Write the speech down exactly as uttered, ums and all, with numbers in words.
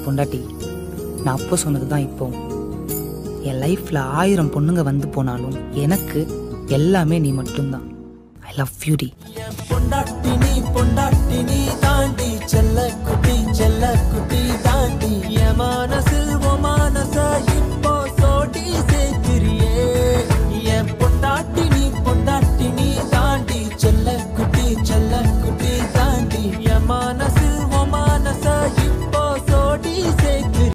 பொண்டாட்டி, நான் அப்போ சொன்னது தான் இப்போ. என் லைஃப்ல ஆயிரம் பொண்ணுங்க வந்து போனாலும் எனக்கு எல்லாமே நீ மட்டும்தான். ஐ லவ் யூ டி. பொண்டாட்டி நீ பொண்டாட்டி நீ தாண்டி செல்ல குட்டி செல்ல குட்டி